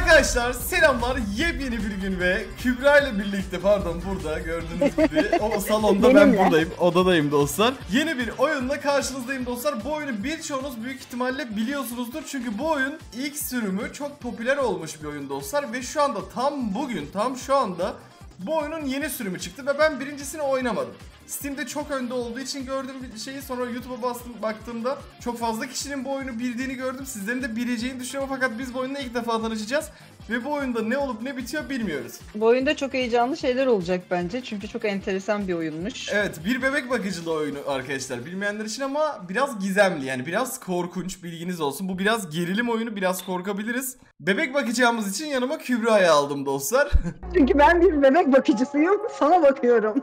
Arkadaşlar selamlar, yepyeni bir gün ve Kübra ile birlikte, pardon burada gördüğünüz gibi o salonda ben buradayım, odadayım dostlar. Yeni bir oyunla karşınızdayım dostlar. Bu oyunu birçoğunuz büyük ihtimalle biliyorsunuzdur çünkü bu oyun ilk sürümü çok popüler olmuş bir oyun dostlar ve şu anda tam şu anda bu oyunun yeni sürümü çıktı ve ben birincisini oynamadım. Steam'de çok önde olduğu için gördüğüm bir şeyi, sonra YouTube'a baktığımda çok fazla kişinin bu oyunu bildiğini gördüm. Sizlerin de bileceğini düşünüyorum fakat biz bu oyunla ilk defa tanışacağız. Ve bu oyunda ne olup ne bitiyor bilmiyoruz. Bu oyunda çok heyecanlı şeyler olacak bence çünkü çok enteresan bir oyunmuş. Evet, bir bebek bakıcılığı oyunu arkadaşlar bilmeyenler için ama biraz gizemli, yani biraz korkunç, bilginiz olsun. Bu biraz gerilim oyunu, biraz korkabiliriz. Bebek bakacağımız için yanıma Kübra'yı aldım dostlar. Çünkü ben bir bebek bakıcısıyım, sana bakıyorum.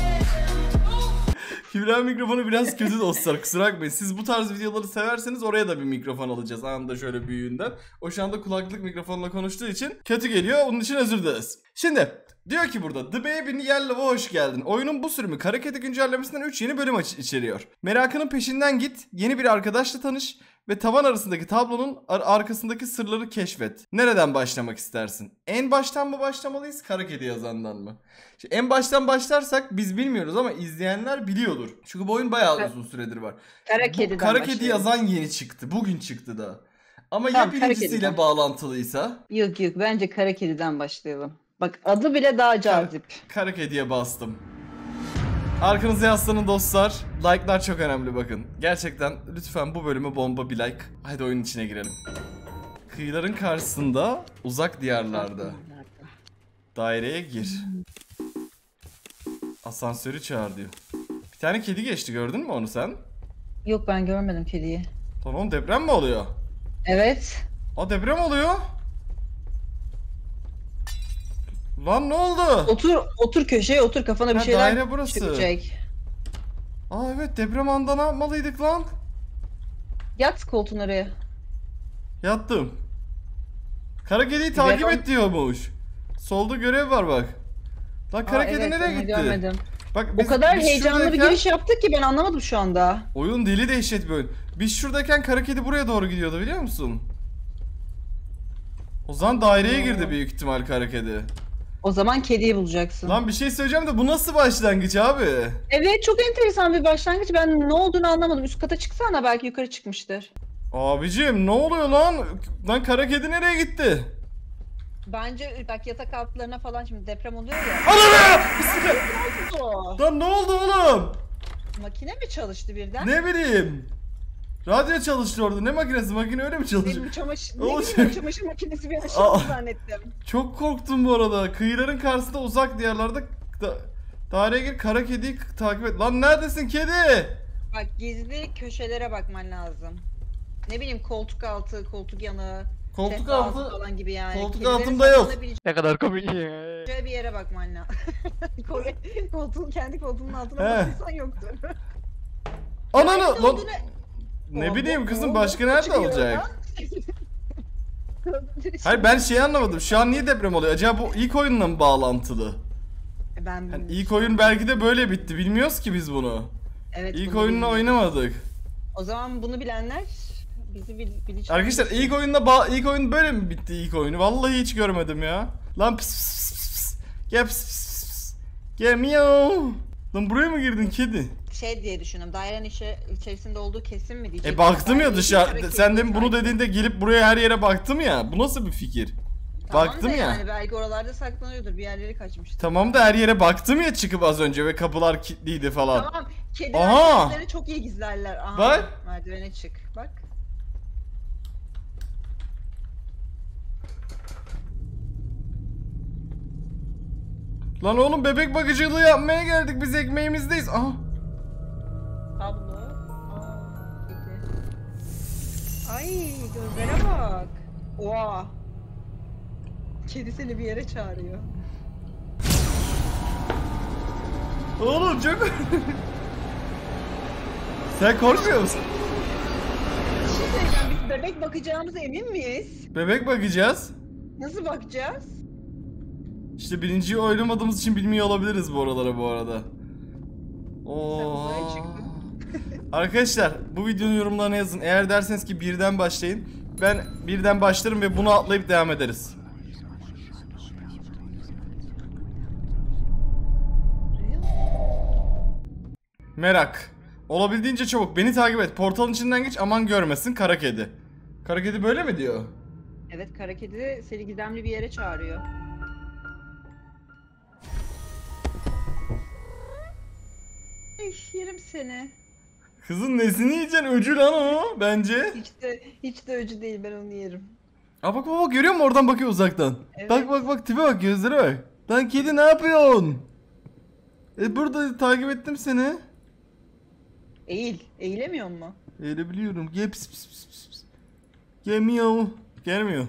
Kübra mikrofonu biraz kötü dostlar, kusura bakmayın. Siz bu tarz videoları severseniz oraya da bir mikrofon alacağız anında şöyle büyüğünden. O şu anda kulaklık mikrofonla konuştuğu için kötü geliyor, onun için özür dileriz. Şimdi diyor ki burada The Baby in Yellow'a hoş geldin. Oyunun bu sürümü kara kedi güncellemesinden 3 yeni bölüm içeriyor. Merakının peşinden git, yeni bir arkadaşla tanış ve tavan arasındaki tablonun arkasındaki sırları keşfet. Nereden başlamak istersin? En baştan mı başlamalıyız, kara kedi yazandan mı? Şimdi en baştan başlarsak biz bilmiyoruz ama izleyenler biliyordur. Çünkü bu oyun bayağı uzun süredir var. Kara kedi yazan yeni çıktı. Bugün çıktı da. Ama tamam, ya birincisiyle bağlantılıysa? Yok bence kara kediden başlayalım. Bak adı bile daha cazip. Kara kediye bastım. Arkanıza yaslanın dostlar. Like'lar çok önemli bakın. Gerçekten lütfen bu bölüme bomba bir like. Hadi oyunun içine girelim. Kıyıların karşısında, uzak diyarlarda. Daireye gir. Asansörü çağır diyor. Bir tane kedi geçti, gördün mü onu sen? Yok, ben görmedim kediyi. Tamam, deprem mi oluyor? Evet. Aa, deprem oluyor. Lan ne oldu? Otur köşeye otur, kafana bir şeyler daire burası. çıkacak. Aa evet, deprem anda ne yapmalıydık lan? Yat koltuğun oraya. Yattım. Kara kediyi takip et diyormuş. Solda görev var bak. Lan kara kedi nereye gitti? Görmedim. Bak, o kadar heyecanlı bir giriş yaptık ki ben anlamadım şu anda. Oyun deli dehşet bir oyun. Biz şuradayken kara kedi buraya doğru gidiyordu, biliyor musun? O zaman daireye girdi büyük ihtimal kara kedi. O zaman kediyi bulacaksın. Lan bir şey söyleyeceğim de bu nasıl başlangıç abi? Evet, çok enteresan bir başlangıç. Ben ne olduğunu anlamadım. Üst kata çıksana, belki yukarı çıkmıştır. Abicim ne oluyor lan? Lan kara kedi nereye gitti? Bence bak yatak altlarına falan, şimdi deprem oluyor ya. Ananı! Ne oldu? Lan ne oldu oğlum? Makine mi çalıştı birden? Ne bileyim. Radyo çalıştı orada. Ne makinesi? Makine öyle mi çalışıyor? Benim çamaşır makinesi bir aşırı zannettim. Çok korktum bu arada. Kıyıların karşısında, uzak diyarlarda daireye gir, kara kediyi takip et. Lan neredesin kedi? Bak, gizli köşelere bakman lazım. Ne bileyim, koltuk altı, koltuk yanı, koltuk altı falan gibi yani. Koltuk Kedilerin altında yok. Ne kadar komik. Şöyle bir yere bakman lazım. Kendi koltuğunun altına bakırsan yoktur. Ananı lan. Ne bileyim kızım, başka nerede olacak? Hayır, ben şeyi anlamadım. Şu an niye deprem oluyor? Acaba bu ilk oyunla mı bağlantılı? Yani ilk oyun belki de böyle bitti. Bilmiyoruz ki biz bunu. Evet, İlk oyunla oynamadık. O zaman bunu bilenler bizi bilecek. Arkadaşlar ilk oyun böyle mi bitti ilk oyunu? Vallahi hiç görmedim ya. Lan pis pis pis pis. Gel pis pis pis. Gel miyav. Lan buraya mı girdin kedi? Şey diye düşündüm. Dairenin içerisinde olduğu kesin mi diyecek. Baktım ya dışarı. Sen de bunu dediğinde gelip buraya her yere baktım ya. Bu nasıl bir fikir? Tamam baktım ya. Yani belki oralarda saklanıyordur. Bir yerleri kaçmıştır. Tamam da her yere baktım ya çıkıp az önce ve kapılar kilitliydi falan. Tamam. Kedileri çok iyi gizlerler. Aha. Bak. Merdivene çık. Bak. Lan oğlum, bebek bakıcılığı yapmaya geldik, biz ekmeğimizdeyiz. Aha. Tablo. Kedi. Ay, gözlere bak. Oha. Kedi seni bir yere çağırıyor. Oğlum çok... Sen korkmuyor musun? Bir şey söyleyeceğim, biz bebek bakacağımıza emin miyiz? Bebek bakacağız. Nasıl bakacağız? İşte birinciyi oynamadığımız için bilmiyor olabiliriz bu aralara bu arada. Sen çıktın. Arkadaşlar bu videonun yorumlarına yazın. Eğer derseniz ki birden başlayın, ben birden başlarım ve bunu atlayıp devam ederiz. Merak. Olabildiğince çabuk. Beni takip et. Portalın içinden geç. Aman görmesin. Kara kedi. Kara kedi böyle mi diyor? Evet, kara kedi seni gizemli bir yere çağırıyor. Yerim seni. Kızın nesini yiyeceksin? Öcü lan o bence. Hiç de öcü değil, ben onu yerim. Aa bak bak bak, görüyor musun? Oradan bakıyor uzaktan. Evet. Bak bak bak, tipe bak, gözlere bak. Lan kedi ne yapıyorsun? Burada takip ettim seni. Eğilemiyor mu? Öyle biliyorum. Gel pis pis pis pis. Gelmiyor. Gelmiyor.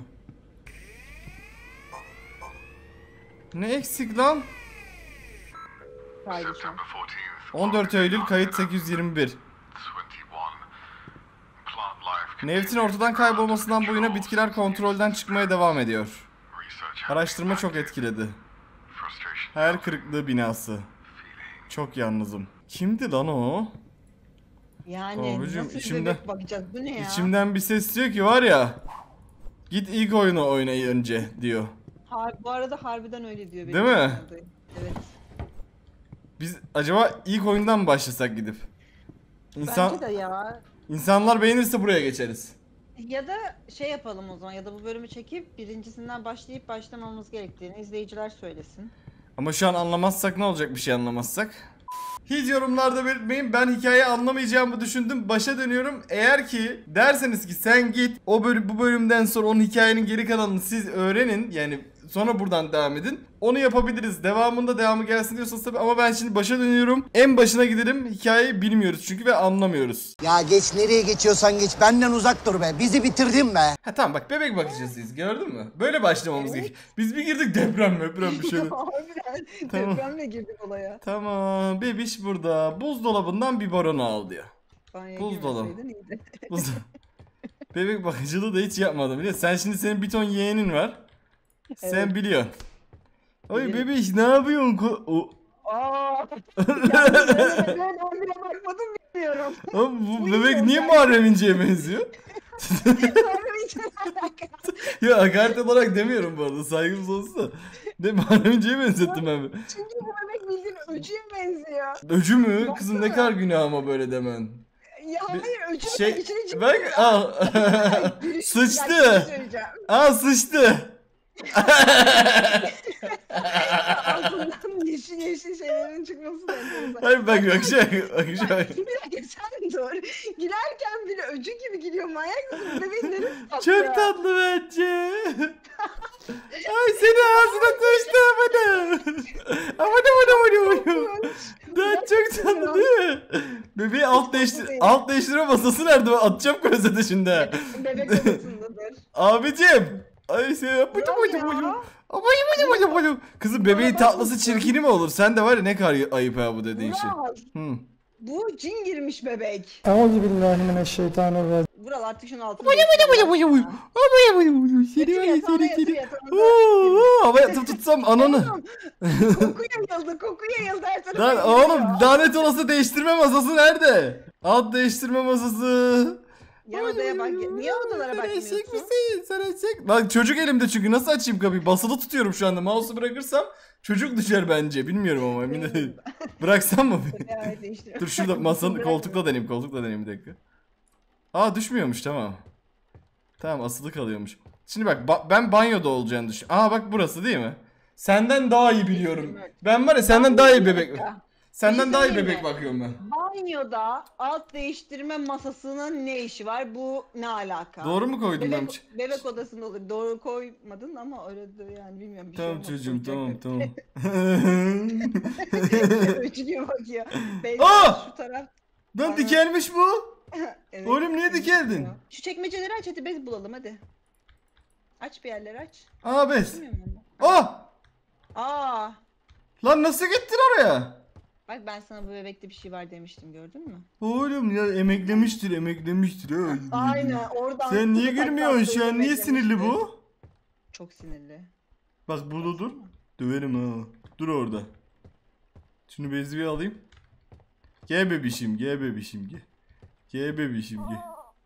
Ne eksik lan? Paylaşım. 14 Eylül kayıt 821. Neftin ortadan kaybolmasından bu yana bitkiler kontrolden çıkmaya devam ediyor. Araştırma çok etkiledi. Hayal kırıklığı binası. Çok yalnızım. Kimdi lan o? Yani Abicim, nasıl içimden- bebek bakacağız, bu ne ya? İçimden bir ses diyor ki var ya. Git ilk oyunu oynayı önce diyor. Bu arada harbiden öyle diyor. Değil mi? anladığım. Evet. Biz acaba ilk oyundan mı başlasak gidip? Bence de ya. İnsanlar beğenirse buraya geçeriz. Ya da şey yapalım o zaman, ya da bu bölümü çekip birincisinden başlayıp başlamamız gerektiğini izleyiciler söylesin. Ama şu an anlamazsak ne olacak, bir şey anlamazsak? Hiç yorumlarda belirtmeyin. Ben hikayeyi anlamayacağımı düşündüm. Başa dönüyorum. Eğer ki derseniz ki sen git bu bölümden sonra onun hikayenin geri kalanını siz öğrenin. Yani sonra buradan devam edin. Onu yapabiliriz. Devamı gelsin diyorsanız tabii, ama ben şimdi başa dönüyorum. En başına gidelim. Hikayeyi bilmiyoruz çünkü ve anlamıyoruz. Ya geç, nereye geçiyorsan geç, benden uzak dur be. Bizi bitirdin be. Ha tamam, bak bebek bakacağız biz, gördün mü? Böyle başlamamız gerekiyor. Biz bir girdik deprem bir şeyler. Harbiden Tamam. depremle girdik olaya. Tamam, bebiş burada. Buzdolabından biberonu al diyor. Banyoya Buzdolabı. girmeseydin iyiydi. Bebek bakıcılığı da hiç yapmadım biliyor musun? Senin bir ton yeğenin var. Sen Evet. biliyorsun. Oy Bilirim. bebiş ne yapıyorsun? Aaa! Ben bile bakmadım, bilmiyorum. Oğlum, bu Bu bebek iyi niye oldu. Muharrem İnce'ye benziyor? Sonra için alakalı. Ya hakaret olarak demiyorum bu arada, saygımız olsun da. Ne, Muharrem İnce'ye benzettim ben. Çünkü bu bebek bildiğin öcüye benziyor. Öcü mü? Kızım ne kadar günah ama böyle demen. Ya hayır, öcü Şey, içine bak al. Sıçtı. Aa sıçtı. Ağzından yeşil yeşil şeylerin çıkması da enteresan. Hayır bak bak şu. Bir dakika, sen dur. Girerken bile öcü gibi giriyor, manyak mısın? Bebeğin neresi tatlı ya? Çok tatlı bence. Ay seni ağzına taştı amına. Amına. Daha çok tatlı değil mi? Bebeği alt değiştirme masası nerede? Ben atacağım klozete şimdi. Bebek odasındadır. Abicim. Ay sen Kızım bebeğin tatlısı çirkini mi olur? Sen de var ya, ne kadar ayıp ya bu dediğin şey. Vural, Hı. bu cin girmiş bebek. Euzubillahimineşşeytanirracim. Vural artık şunu altına değiştir. Yatır yatağında. Havaya tutsam ananı. Koku yayıldı her tarafa. Lan yayılıyor. oğlum, lanet olası değiştirme masası nerede? Alt değiştirme masası. Yan odaya bak. Niye odalara bakmıyorsun? Sen eşek. Lan çocuk elimde çünkü, nasıl açayım kapıyı? Basılı tutuyorum şu anda. Mouse'u bırakırsam çocuk düşer bence. Bilmiyorum ama emin değilim. Bıraksam mı? Evet, değiştir. Dur şurada masanın koltukla deneyim bir dakika. Aa düşmüyormuş, tamam. Tamam, asılı kalıyormuş. Şimdi bak ben banyoda olacağını düşün. Aa bak burası değil mi? Senden daha iyi biliyorum. Ben var ya senden daha iyi bebek. Senden daha iyi söyleyeyim bebek mi? bakıyorum ben. Banyoda alt değiştirme masasının ne işi var? Bu ne alaka? Doğru mu koydum ben? Bebek odasında olur. Doğru koymadın ama öyle de yani bilmiyorum. Bir Tamam şey olmaz, çocuğum, olacak. tamam. Üçüncü bakıyor. Aa! Şu taraf. Lan dikelmiş bu. Evet. Oğlum niye dikeldin? Şu çekmeceleri aç, hadi bez bulalım hadi. Aç bir yerleri aç. Aa bez. Bilmiyorum ben de. Ah! Aa! Lan nasıl gittin oraya? Bak ben sana bu bebekte bir şey var demiştim, gördün mü? Oğlum ya emeklemiştir ha. Aynen oradan. Sen niye tutup gülmüyorsun şu an? Niye emeklemişti. sinirli bu? Çok sinirli. Bak burada dur. Döverim ha. Dur orada. Şunu bezi bir alayım. Gel bebişim gel. Gel bebişim gel.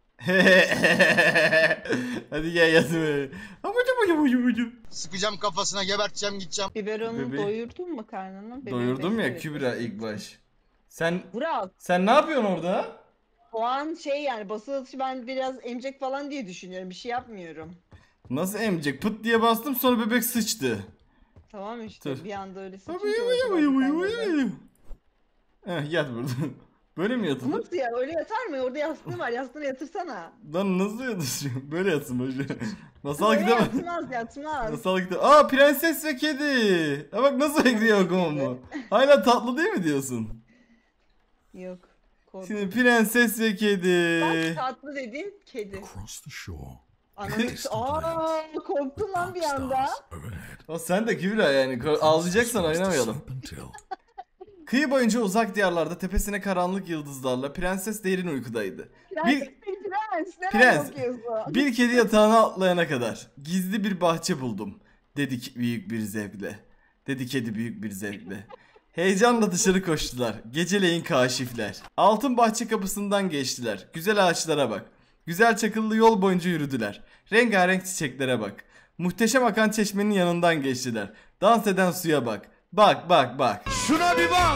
Hadi gel yatma. Sıkacağım kafasına, geberteceğim, gideceğim. Biberonu Bebeği- doyurdun mu karnını? Bebeği Doyurdum ya besle. Kübra ilk baş. Vural. Sen ne yapıyorsun orada? O an şey yani basılı atışı ben biraz emecek falan diye düşünüyorum. Bir şey yapmıyorum. Nasıl emecek? Pıt diye bastım sonra bebek sıçtı. Tamam işte Dur. bir anda öyle sıçınca ortadan. Yat burada. Böyle mi yatılır? Nasıl ya öyle yatar mı? Orada yastığı var, yastığına yatırsana. Lan nasıl yatışıyor? Böyle yatsın boşver. Masal Öyle kitabı. yatmaz. Masal kitabı. Aa, prenses ve kedi. Ha bak nasıl bekliyor okumu. Hala tatlı değil mi diyorsun? Yok. Korktum. Şimdi prenses ve kedi. Bak tatlı dediğin kedi. Across the shore. Ananı korktum lan bir anda. Overhead. O sen de Kübra yani. Ağlayacaksan oynamayalım. Serpentine. Kıyı boyunca uzak diyarlarda tepesine karanlık yıldızlarla prenses derin uykudaydı. Prens. Bir kedi yatağına atlayana kadar gizli bir bahçe buldum. Dedi büyük bir zevkle. Dedi kedi büyük bir zevkle. Heyecanla dışarı koştular. Geceleyin kaşifler. Altın bahçe kapısından geçtiler. Güzel ağaçlara bak. Güzel çakıllı yol boyunca yürüdüler. Rengarenk çiçeklere bak. Muhteşem akan çeşmenin yanından geçtiler. Dans eden suya bak. Bak bak bak. Şuna bir bak.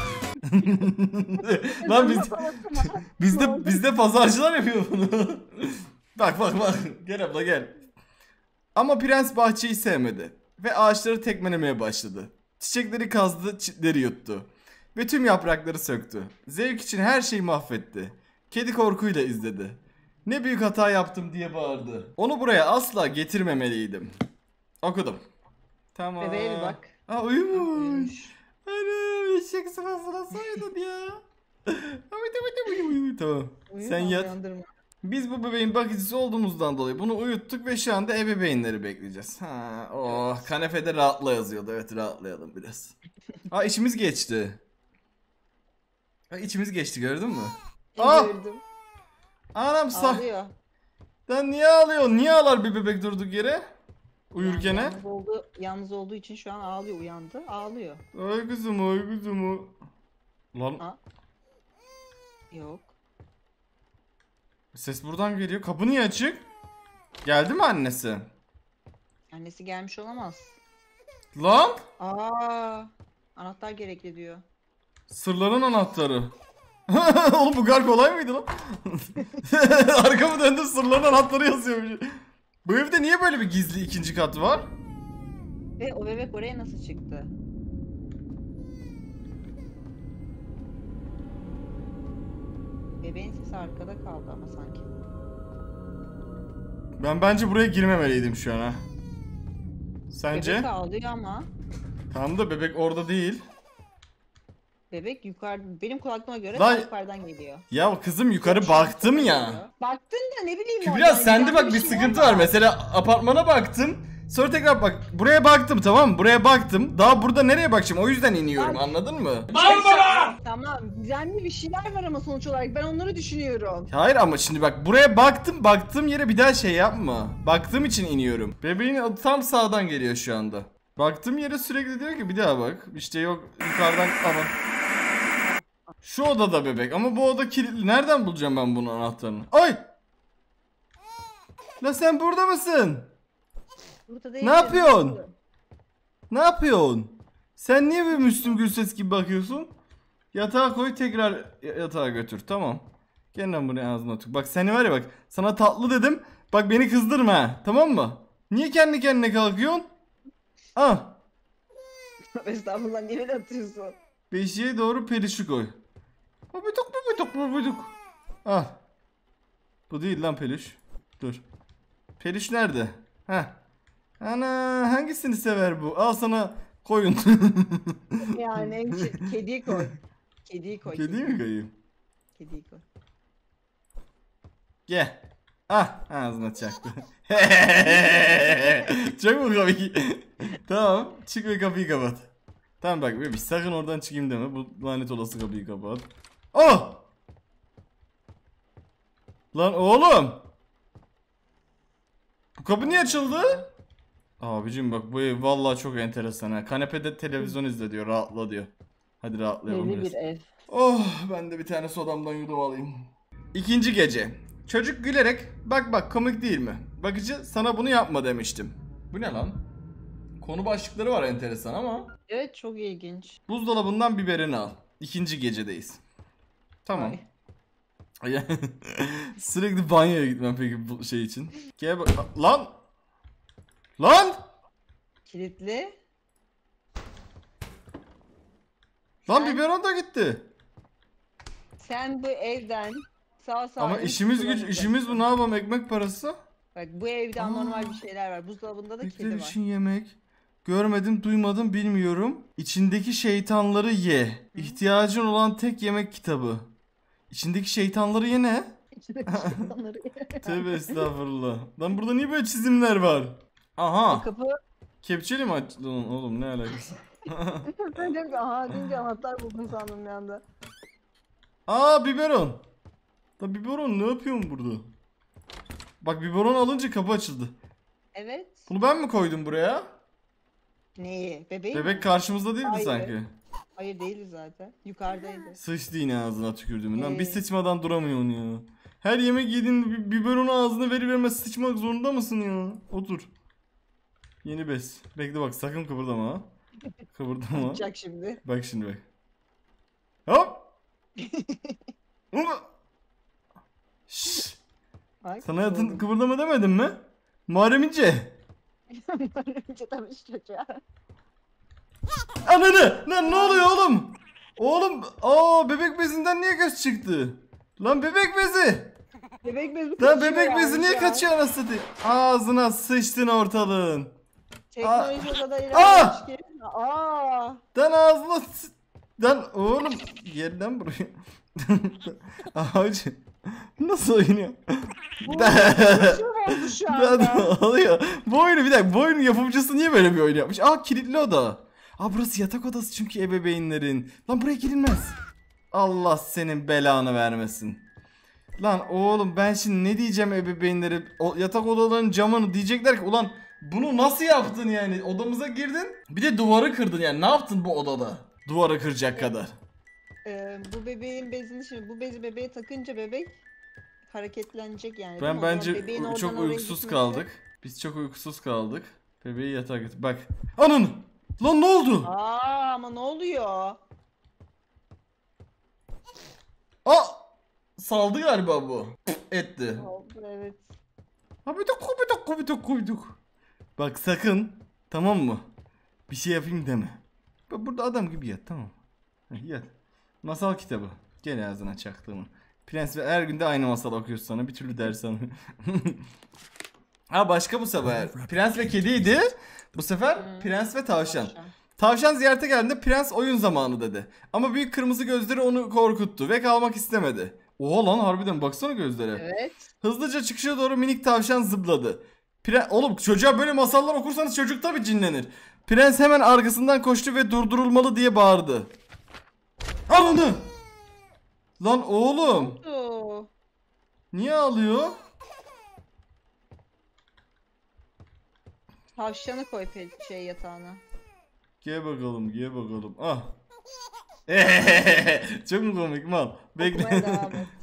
Lan bizde pazarcılar yapıyor bunu. Bak bak bak. Gel abla gel. Ama prens bahçeyi sevmedi ve ağaçları tekmelemeye başladı. Çiçekleri kazdı, çitleri yuttu ve tüm yaprakları söktü. Zevk için her şeyi mahvetti. Kedi korkuyla izledi. Ne büyük hata yaptım diye bağırdı. Onu buraya asla getirmemeliydim. Okudum. Tamam. Bebeğe bir bak. Aa, uyumuş. Ana, eşek sıvasına soydun ya. Tamam. Sen yat. Biz bu bebeğin bakıcısı olduğumuzdan dolayı bunu uyuttuk ve şu anda ebeveynleri bekleyeceğiz. Ha, oh, kanepede rahatla yazıyordu. Evet, rahatlayalım biraz. Aa, içimiz geçti. Aa, içimiz geçti, gördün mü? Aa! Gördüm. Anam Ağlıyor. Lan niye ağlıyorsun? Niye ağlar bir bebek durduk yere? Uyurken Yani yalnız olduğu için şu an ağlıyor, uyandı. Ağlıyor. Ay kızım, ay kızım. Lan Ha? Yok. ses buradan geliyor. Kapı niye açık? Geldi mi annesi? Annesi gelmiş olamaz. Lan! Anahtar gerekli diyor. Sırların anahtarı. Oğlum bu kadar kolay mıydı lan? Arkamı döndüm, sırların anahtarı yazıyormuş. Bu evde niye böyle bir gizli ikinci kat var? Ve o bebek oraya nasıl çıktı? Bebeğin sesi arkada kaldı ama sanki. Ben bence buraya girmemeliydim şu an ha. Sence? Bebek ağlıyor ama. Tam da bebek orada değil. Bebek yukarıda. Benim kulaklığıma göre Lan- yukarıdan geliyor. Ya kızım yukarı baktım ya. Baktın da ne bileyim. Kübra oradan sende giden bak bir şey sıkıntı ama. var. Mesela apartmana baktım. Sonra tekrar bak buraya baktım, tamam mı? Buraya baktım. Daha burada nereye bakacağım? O yüzden iniyorum, Bak. anladın mı? Tamam. Gizemli bir şeyler var ama sonuç olarak. Ben onları düşünüyorum. Hayır ama şimdi bak buraya baktım. Baktığım yere bir daha şey yapma. Baktığım için iniyorum. Bebeğin adı tam sağdan geliyor şu anda. Baktığım yere sürekli diyor ki bir daha bak. İşte yok yukarıdan aman. Şu odada bebek ama bu oda kilitli. Nereden bulacağım ben bunun anahtarını? Ay! La sen burada mısın? Burada değil. Ne yapıyorsun? Ne yapıyorsun? Sen niye böyle Müslüm Gürses gibi bakıyorsun? Yatağa koy, tekrar yatağa götür. Tamam. Gel lan buraya, ağzına tık. Bak seni var ya, bak. Sana tatlı dedim. Bak beni kızdırma ha. Tamam mı? Niye kendi kendine kalkıyorsun? Ah. Estağfurullah, niye öyle atıyorsun? Beşiğe doğru pelişi koy. Babiduk. Ah. Bu değil lan peluş. Dur. Peluş nerede? Heh. Ana, hangisini sever bu? Al sana koyun. Yani kediyi koy. Kediyi koy. Kediyi mi koyayım? Kediyi koy. Gel. Ah, ağzına çaktı. Çok mu komik? Tamam, çık ve kapıyı kapat. Tamam bak bebiş, sakın oradan çıkayım deme. Bu lanet olası kapıyı kapat. Oh! Lan oğlum! Bu kapı niye açıldı? Abicim bak bu ev vallahi çok enteresan ha. Kanepede televizyon izle diyor, rahatla diyor. Hadi rahatlayalım Belli biraz. bir ev. Oh, ben de bir tane sodamdan yudum alayım. İkinci gece. Çocuk gülerek bak komik değil mi? Bakıcı sana bunu yapma demiştim. Bu ne lan? Konu başlıkları var enteresan ama. Evet, çok ilginç. Buzdolabından biberini al. İkinci gecedeyiz. Tamam. Ay. Sürekli banyoya gitmem peki bu şey için. Gel bak. Lan! Lan! Kilitli. Lan Sen- biberon da gitti. Sen bu evden sağ salim Ama işimiz kullanılacaksın. bu, ne yapalım, ekmek parası. Bak bu evde anormal bir şeyler var. Buzdolabında da Bekler kedi var. için yemek. Görmedim, duymadım, bilmiyorum. İçindeki şeytanları ye. İhtiyacın olan tek yemek kitabı. İçindeki şeytanları ye ne? İçindeki şeytanları. Tövbe estağfurullah. Lan burada niye böyle çizimler var? Aha. Kapı. Kepçeli mi açtın oğlum, ne alakası? Ben de aha deyince anahtar buldum sandım bir anda. Aa, biberon. Da biberon ne yapıyorsun burada? Bak, biberon alınca kapı açıldı. Evet. Bunu ben mi koydum buraya? Neyi? Bebeği mi? Bebek karşımızda değildi Hayır. sanki. Hayır değildi zaten. Yukarıdaydı. Sıçtı yine ağzına tükürdüm. Lan bir Ee? sıçmadan duramıyorsun ya. Her yemek yediğin biberonu ağzına vermez sıçmak zorunda mısın ya? Otur. Yeni bez. Bekle bak, sakın kıpırdama ha. Kıpırdama. Çak şimdi. Bak şimdi bak. Hop. Şşş. Bak. Sana yatın kıpırdama demedim mi? Muharrem İnce. Önce tabii şu çocuğa. Ananı! Lan ne oluyor oğlum? Oğlum, bebek bezinden niye göz çıktı? Lan bebek bezi! Bebek bezi Lan kaçıyor bebek bezi yalnız niye ya. kaçıyor anasını satayım? Ağzına sıçtın ortalığın. Teknoloji o kadar Aa! ilerlemiş ki. Aa! Lan ağzına Lan oğlum, gel lan buraya. Ağacı. Nasıl oynuyor? Bu şu oldu şu Lan anda. oluyor. Bu oyunu bir dakika, bu oyunun yapımcısı niye böyle bir oyun yapmış? Kilitli oda. Burası yatak odası çünkü ebeveynlerin. Lan buraya girilmez. Allah senin belanı vermesin. Lan oğlum, ben şimdi ne diyeceğim ebeveynlere? O yatak odalarının camını diyecekler ki ulan bunu nasıl yaptın yani? Odamıza girdin, bir de duvarı kırdın yani. Ne yaptın bu odada? Duvarı kıracak kadar. Bu bebeğin bezini şimdi bu bezi bebeğe takınca bebek hareketlenecek yani. değil Ben mi? O zaman bence bebeğin oradan çok oraya uykusuz gitmesi- kaldık. Biz çok uykusuz kaldık. Bebeği yatağa götür. Bak. Ananı! Lan ne oldu? Ama ne oluyor? Saldı galiba bu. Etti. Oldu evet. Bir dakika. Bak sakın, tamam mı? Bir şey yapayım deme. Bak burada adam gibi yat, tamam. Yat. Masal kitabı. Gel ağzına çaktığımın. Prens ve her günde aynı masal okuyorsun sana. Bir türlü ders almıyor. Başka bu sefer. Prens ve kediydi. Bu sefer prens ve tavşan. Tavşan ziyarete geldiğinde prens oyun zamanı dedi. Ama büyük kırmızı gözleri onu korkuttu ve kalmak istemedi. Oha lan, harbiden baksana gözlere. Evet. Hızlıca çıkışa doğru minik tavşan zıpladı. Oğlum, çocuğa böyle masallar okursanız çocuk tabii cinlenir. Prens hemen arkasından koştu ve durdurulmalı diye bağırdı. Ananı! Lan oğlum, Oo. niye ağlıyor? Tavşanı koy yatağına. Gel bakalım. Çok mu komik mal? Okumaya Bekle. devam et.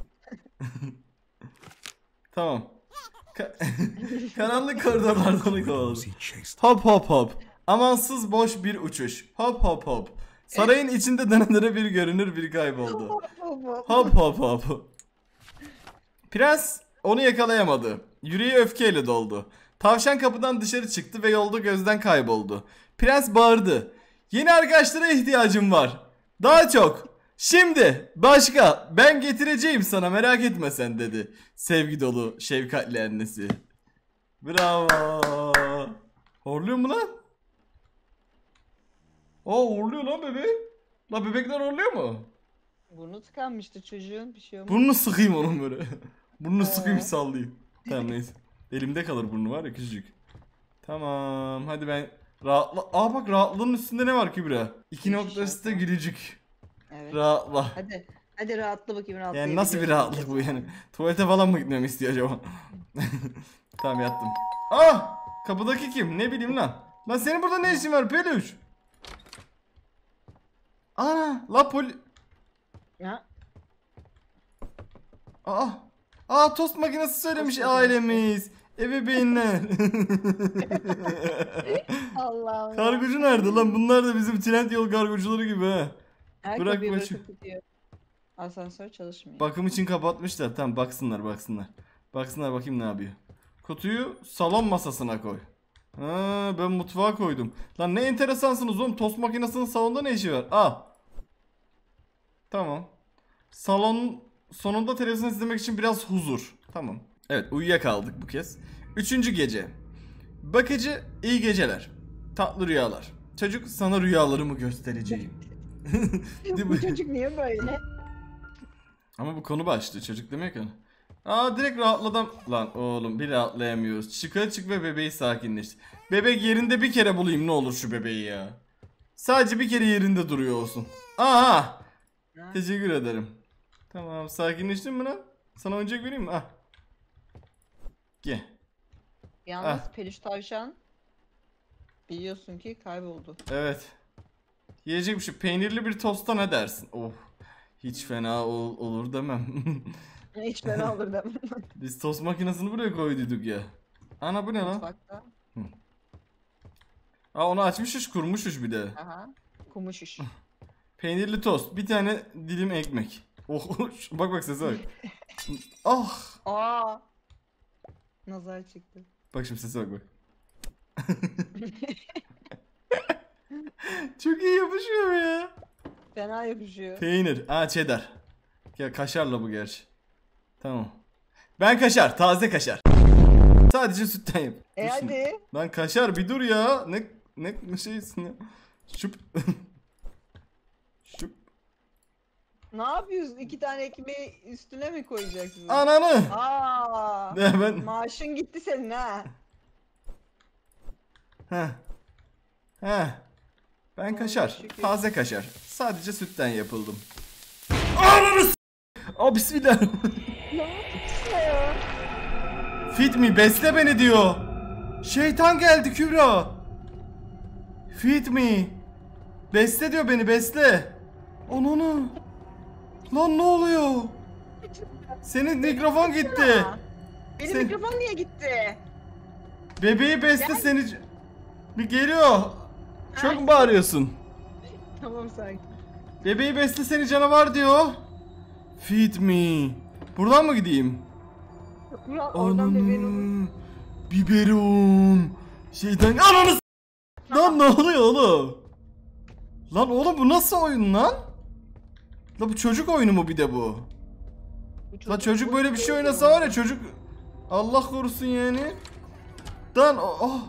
Tamam. Karanlık koridorlardan kovaladı. Hop hop hop. Amansız boş bir uçuş. Hop hop hop. Sarayın içinde denelere bir görünür, bir kayboldu. Hop hop hop. Prens onu yakalayamadı. Yüreği öfkeyle doldu. Tavşan kapıdan dışarı çıktı ve yolda gözden kayboldu. Prens bağırdı. Yeni arkadaşlara ihtiyacım var. Daha çok. Şimdi. Başka. Ben getireceğim sana, merak etme sen, dedi. Sevgi dolu, şefkatli annesi. Bravo. Horluyor mu lan? Horluyor lan bebek. La bebekler horluyor mu? Burnu tıkanmıştı çocuğun, bir şey olmaz. Burnunu sıkayım onun böyle. Burnunu sıkayım, sallayayım. Tamam neyse. Elimde kalır burnu, var ya küçücük. Tamam hadi ben rahatla. Bak, rahatlığın üstünde ne var Kübra? 2 nokta üstte gülücük. Evet. Rahatla. Hadi rahatla bakayım, rahatla. Yani nasıl bir rahatlık bu yani? Tuvalete falan mı gitmemi istiyor acaba? Tamam, yattım. Kapıdaki kim? Ne bileyim lan. Lan senin burada ne işin var peluş? La Ya. tost makinesi söylemiş Tost makinesi. ailemiz. Ebeveynler. Allah'ım. Kargocu nerede lan? Bunlar da bizim Trendyol kargocuları gibi ha. Her Bırak kapıyı başım. bırakıp gidiyor. Asansör çalışmıyor. Bakım için kapatmışlar. Tamam baksınlar. Baksınlar bakayım ne yapıyor. Kutuyu salon masasına koy. Ha, ben mutfağa koydum. Lan ne enteresansınız oğlum. Tost makinesinin salonda ne işi var? Al. Tamam. Salon sonunda televizyon izlemek için biraz huzur. Tamam. Evet uyuyakaldık bu kez. 3. gece. Bakıcı iyi geceler. Tatlı rüyalar. Çocuk sana rüyalarımı göstereceğim. Değil Bu mi? çocuk niye böyle? Ama bu konu başlığı çocuk demek ya. Aa direkt rahatladım. Lan oğlum bir rahatlayamıyoruz. Çık ve bebeği sakinleştir. Bebek yerinde bir kere bulayım ne olur şu bebeği ya. Sadece bir kere yerinde duruyor olsun. Aha. Teşekkür ederim. Tamam sakinleştin mi lan? Sana oyuncak vereyim mi? Ah. Gel. Yalnız Ah. peluş tavşan biliyorsun ki kayboldu. Evet. Yiyecek bir şey. Peynirli bir tosta ne dersin? Oh. Hiç fena olur demem. Hiç fena olur demem. Biz tost makinesini buraya koyduyduk ya. Ana bu ne lan? Mutfakta. Aa onu açmışız kurmuşuz bir de. Aha. Kumuş iş. Peynirli tost. Bir tane dilim ekmek. Oh bak sese bak. Ah. Aa. Nazar çıktı. Bak şimdi sese bak. Çok iyi yapışıyor ya. Fena yapışıyor. Peynir. Aa cheddar. Ya kaşarla bu gerçi. Tamam. Ben kaşar. Taze kaşar. Sadece sütten yap. Dur şimdi. Hadi. Lan kaşar bir dur ya. Ne şeysin ya. Şup. Şup. Ne yapıyorsun? 2 tane ekmeği üstüne mi koyacaksın? Ananı. Aa. Ne ben. Maaşın gitti senin ha. Heh. Heh. Ben kaşar. şükür. Taze kaşar. Sadece sütten yapıldım. Ananı s***. Aa bismillah. Ne yapıyorsun ya? Feed me besle beni diyor. Şeytan geldi Kübra. Feed me. Besle diyor beni besle. Ananı. Lan ne oluyor? Senin mikrofon gitti. Benim Sen- mikrofon niye gitti? Bebeği besle seni. Bir geliyor. Çok mu bağırıyorsun? Tamam sakin. Bebeği besle seni canavar diyor. Feed me. Buradan mı gideyim? Murat oradan bebeğin olur. Ananı. Biberon. Şeytan. Ananı s- Lan ne oluyor oğlum? Lan oğlum bu nasıl oyun lan? Lan bu çocuk oyunu mu bir de bu? Lan çocuk böyle bir şey oynasa var ya çocuk. Allah korusun yani. Lan oh.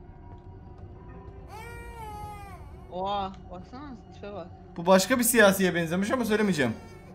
Oha baksana tipe bak. Bu başka bir siyasiye benzemiş ama söylemeyeceğim.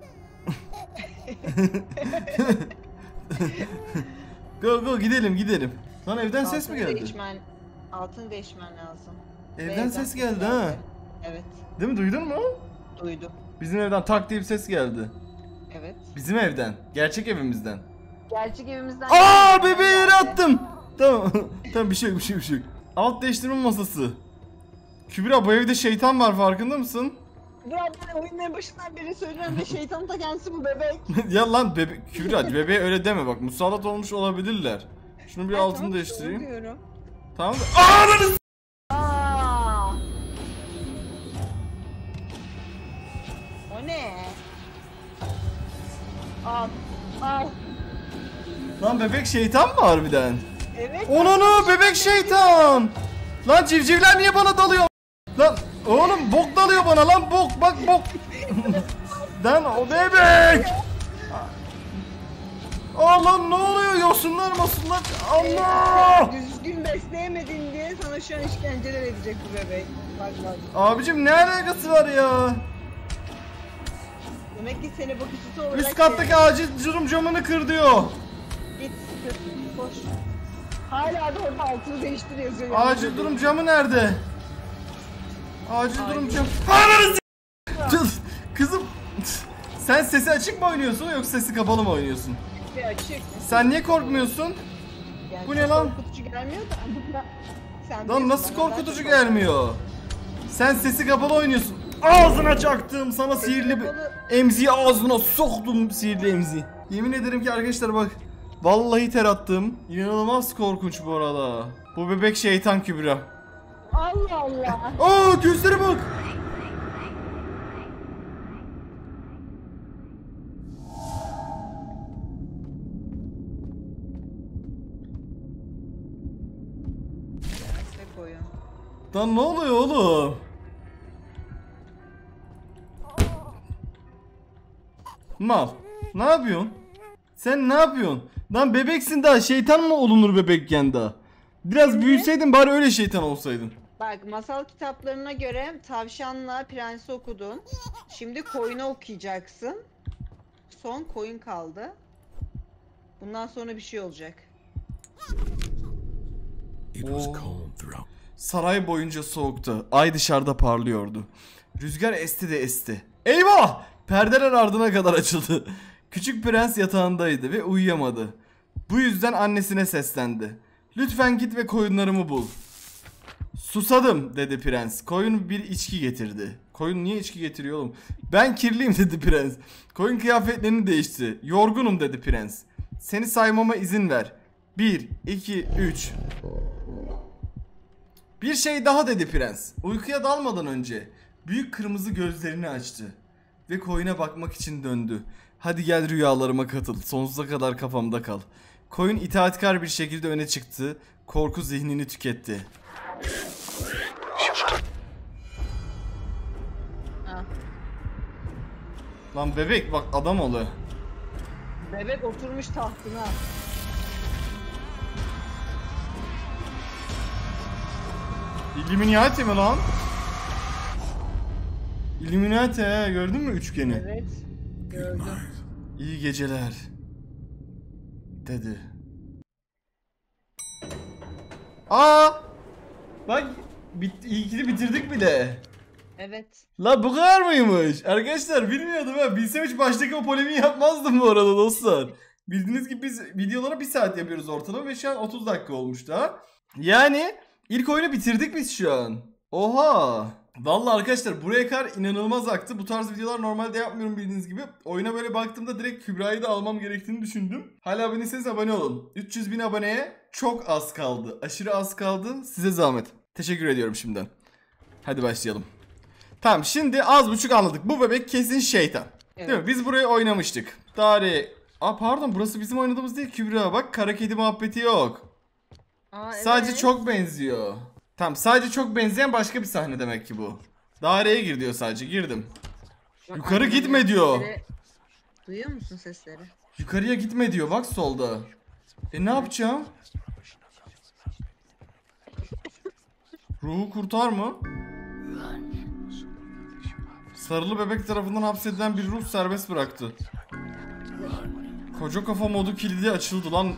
Go gidelim. Lan evden ses mi geldi? Altını değişmen lazım. Evden ses geldi ha. Evet. Değil mi duydun mu? Duydum. Bizim evden tak diye bir ses geldi. Evet. Bizim evden. Gerçek evimizden. Gerçek evimizden... Aa bebeği yere attım. Tamam. Tamam bir şey yok. Alt değiştirme masası. Kübra bu evde şeytan var farkında mısın? Murat ben oyunun başından beri söylüyorum ve şeytanın ta kendisi bu bebek. Ya lan Kübra bebeğe öyle deme bak musallat olmuş olabilirler. Şunu bir altını Tamam, değiştireyim. diyorum. Tamam da. Ananı s- Aa! O ne? Al. Lan bebek şeytan mı harbiden? Evet. Onunu bebek şeytan. Lan civcivler niye bana dalıyor? Lan oğlum bok dalıyor bana lan bok bak bok. Lan o bebek. Aa lan ne oluyor yosunlar mosunlar Allah. Düzgün besleyemedin diye sana şu an işkenceler edecek bu bebek. Bak. Abicim ne alakası var ya? Demek ki seni bakışçısı olarak... Üst kattaki acil durum camını kır diyor. Git, koş. Hala da orada altını değiştir yazıyor. Acil durum camı nerede? Acil durum camı. Ananı s- Kızım sen sesi açık mı oynuyorsun yoksa sesi kapalı mı oynuyorsun? Bir açık. Sen niye korkmuyorsun? Yani Bu çok ne lan? Korkutucu gelmiyor da. Sen Lan bilirsin, nasıl bana korkutucu zaten gelmiyor? Sen sesi kapalı oynuyorsun. Ağzına çaktım sana sihirli bir kapalı. emziği ağzına soktum sihirli emziği. Yemin ederim ki arkadaşlar bak. Vallahi ter attım. İnanılmaz korkunç bu arada. Bu bebek şeytan Kübra. Allah Allah. Aa gözlere bak. Lan ne oluyor oğlum? Mal. Ne yapıyorsun? Sen ne yapıyorsun? Lan bebeksin daha, şeytan mı olunur bebekken daha? Biraz büyüseydin bari öyle şeytan olsaydın. Bak masal kitaplarına göre tavşanla prensi okudun. Şimdi koyunu okuyacaksın. Son koyun kaldı. Bundan sonra bir şey olacak. Oo. Saray boyunca soğuktu. Ay dışarıda parlıyordu. Rüzgar esti de esti. Eyvah! Perdeler ardına kadar açıldı. Küçük prens yatağındaydı ve uyuyamadı. Bu yüzden annesine seslendi. Lütfen git ve koyunlarımı bul. Susadım dedi prens. Koyun bir içki getirdi. Koyun niye içki getiriyor oğlum? Ben kirliyim dedi prens. Koyun kıyafetlerini değişti. Yorgunum dedi prens. Seni saymama izin ver. 1, 2, 3. Bir şey daha dedi prens. Uykuya dalmadan önce büyük kırmızı gözlerini açtı ve koyuna bakmak için döndü. Hadi gel rüyalarıma katıl. Sonsuza kadar kafamda kal. Koyun itaatkar bir şekilde öne çıktı. Korku zihnini tüketti. Ha. Lan bebek bak adam olu. Bebek oturmuş tahtına. Illuminati mi lan? Illuminati he, gördün mü üçgeni? Evet. Gördüm. İyi geceler dedi. Aa! Bak ilkini bitirdik bile. Evet. La bu kadar mıymış? Arkadaşlar bilmiyordum ha. Bilsem hiç baştaki o polemiği yapmazdım bu arada dostlar. Bildiğiniz gibi biz videolara 1 saat yapıyoruz ortalama ve şu an 30 dakika olmuş daha. Yani ilk oyunu bitirdik biz şu an. Oha! Vallahi arkadaşlar buraya kadar inanılmaz aktı. Bu tarz videolar normalde yapmıyorum bildiğiniz gibi. Oyuna böyle baktığımda direkt Kübra'yı da almam gerektiğini düşündüm. Hala aboneyseniz abone olun. 300.000 aboneye çok az kaldı. Aşırı az kaldı. Size zahmet. Teşekkür ediyorum şimdiden. Hadi başlayalım. Tamam şimdi az buçuk anladık. Bu bebek kesin şeytan. Evet. Değil mi? Biz buraya oynamıştık. Pardon burası bizim oynadığımız değil Kübra. Bak kara kedi muhabbeti yok. Aa, Sadece evet. çok benziyor. Tamam sadece çok benzeyen başka bir sahne demek ki bu. Daireye gir diyor sadece. Girdim. Bak, Yukarı annem gitme diyor. sesleri- Duyuyor musun sesleri? Yukarıya gitme diyor bak solda. Ne yapacağım? Ruhu kurtar mı? Sarılı bebek tarafından hapsedilen bir ruh serbest bıraktı. Koca kafa modu kilidi açıldı lan.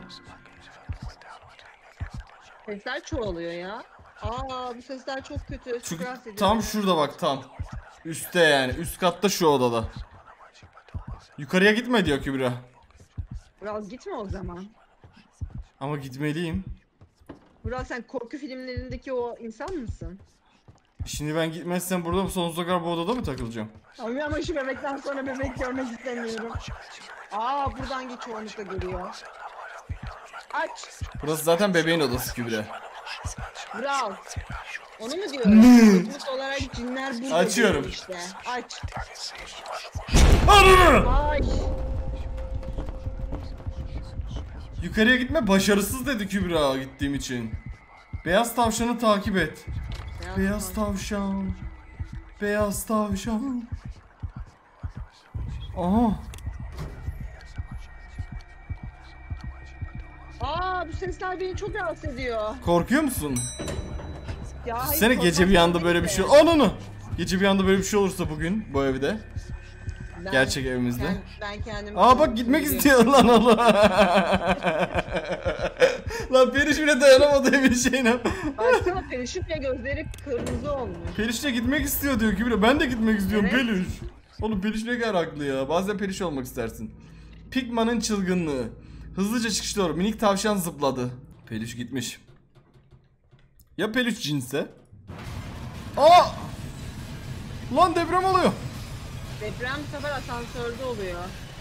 Sesler çoğalıyor ya. Aa bu sesler çok kötü. Çok Çünkü rahatsız ediyor. tam şurada bak tam. Üstte yani. Üst katta şu odada. Yukarıya gitme diyor Kübra. Vural gitme o zaman. Ama gitmeliyim. Vural sen korku filmlerindeki o insan mısın? Şimdi ben gitmezsem burada sonsuza kadar bu odada mı takılacağım? Ama şu bebekten sonra bebek görmek istemiyorum. Aa buradan geç çoğunlukla geliyor. Aç. Burası zaten bebeğin odası Kübra. Vural. Onu mu diyorum? Otomatik olarak cinler burada Açıyorum. diyor işte. Aç. Ananı! Ay. Yukarıya gitme başarısız dedi Kübra gittiğim için. Beyaz tavşanı takip et. Beyaz tavşan. Beyaz tavşan. Aha. Aa bu sesler beni çok rahatsız ediyor. Korkuyor musun? Ya hayır, Sene gece bir anda böyle bir şey... Ananı! Gece bir anda böyle bir şey olursa bugün bu evde. Ben- Gerçek evimizde. Ben kendimi... Aa bak gitmek istiyor lan oğlum. Lan Periş bile dayanamadı evin şeyine. Baksana Peluş'un ya gözleri kırmızı olmuş. Periş de gitmek istiyor diyor Kübra. Ben de gitmek istiyorum Evet. Periş. Oğlum Periş ne kadar haklı ya. Bazen Periş olmak istersin. Pigman'ın çılgınlığı. Hızlıca çıkışlıyor. Minik tavşan zıpladı. Peluş gitmiş. Ya peluş cinse? Aa! Lan deprem oluyor. Deprem bu sefer asansörde oluyor.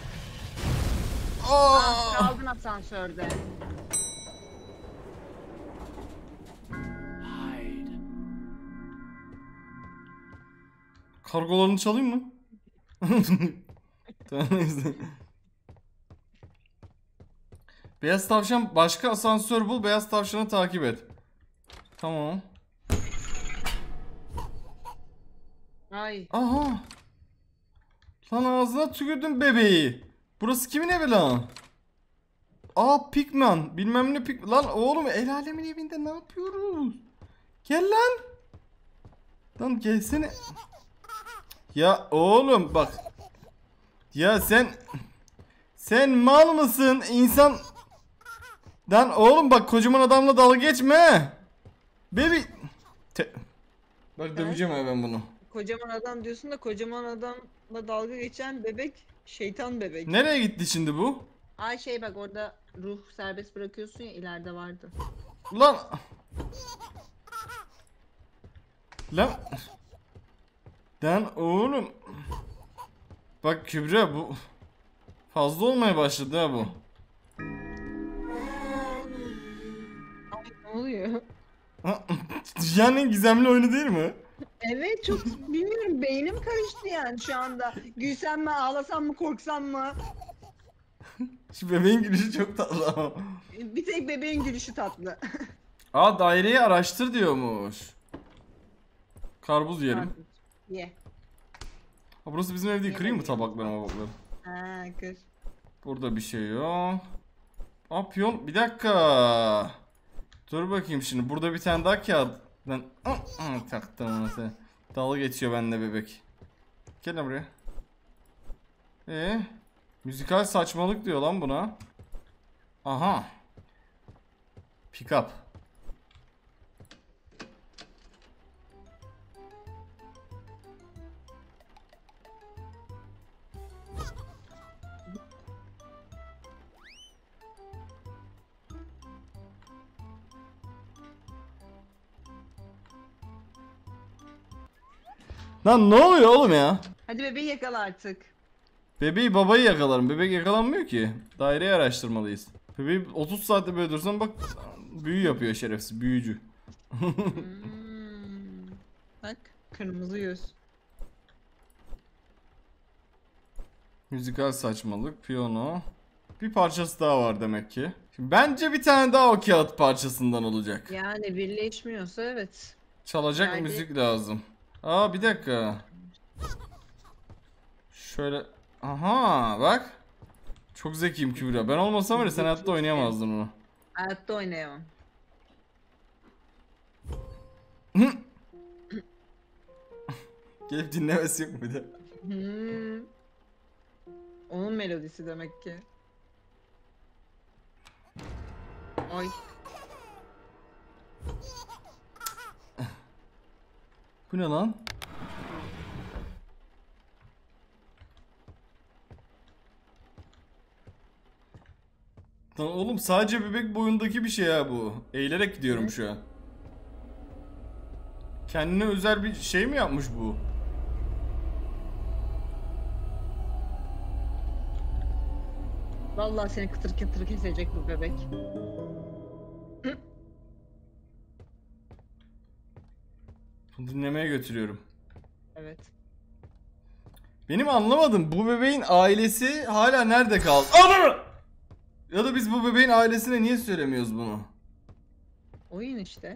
Aa! Kaldın asansörde. Kargolarını çalayım mı? Tamam neyse. Beyaz tavşan başka asansör bul. Beyaz tavşanı takip et. Tamam. Ay. Aha. Lan ağzına tükürdüm bebeği. Burası kimin evi lan? Aa Pikman. Bilmem ne Pik... Lan oğlum el alemin evinde ne yapıyoruz? Gel lan. Lan gelsene. Ya oğlum bak. Ya sen mal mısın? İnsan... Lan oğlum bak kocaman adamla dalga geçme. Baby. Bak döveceğim ha ben bunu. Kocaman adam diyorsun da kocaman adamla dalga geçen bebek şeytan bebek. Nereye gitti şimdi bu? Ay şey bak orada ruh serbest bırakıyorsun ya ileride vardı. Lan. Lan. Lan oğlum. Bak Kübra bu fazla olmaya başladı ha bu. Ay ne oluyor? Dünyanın en gizemli oyunu değil mi? Evet çok bilmiyorum beynim karıştı yani şu anda. Gülsem mi ağlasam mı korksam mı? Şu bebeğin gülüşü çok tatlı ama. Bir tek bebeğin gülüşü tatlı. Aa daireyi araştır diyormuş. Karpuz yerim. Ye. Ha, burası bizim ev değil. Kırayım mı tabakları? Ha kır. Burada bir şey yok. Apyon. Bir dakika. Dur bakayım şimdi. Burada bir tane daha kağıt. Ben taktım onu sen. Dalga geçiyor bende bebek. Gel lan buraya. Müzikal saçmalık diyor lan buna. Aha. Pick up. Lan ne oluyor oğlum ya? Hadi bebeği yakala artık. Bebeği babayı yakalarım. Bebek yakalanmıyor ki. Daireyi araştırmalıyız. Bebeği 30 saatte böyle dursan bak büyü yapıyor şerefsiz. Büyücü. Bak kırmızı yüz. Müzikal saçmalık. Piyano. Bir parçası daha var demek ki. Şimdi bence bir tane daha o kağıt parçasından olacak. Yani birleşmiyorsa evet. Çalacak Yani- müzik lazım. Aa bir dakika. Şöyle. Aha bak. Çok zekiyim Kübra. Ben olmasam var ya sen hayatta oynayamazdın onu. Hayatta oynayamam. Gelip dinlemesi yok mu bir de? Hmm. Onun melodisi demek ki. Ay. Bu ne lan? Lan oğlum sadece bebek boyundaki bir şey ya bu. Eğilerek gidiyorum şu an. Kendine özel bir şey mi yapmış bu? Vallahi seni kıtır kıtır kesecek bu bebek. Bunu dinlemeye götürüyorum. Evet. Benim anlamadım. Bu bebeğin ailesi hala nerede kaldı? Anam! Ya da biz bu bebeğin ailesine niye söylemiyoruz bunu? Oyun işte.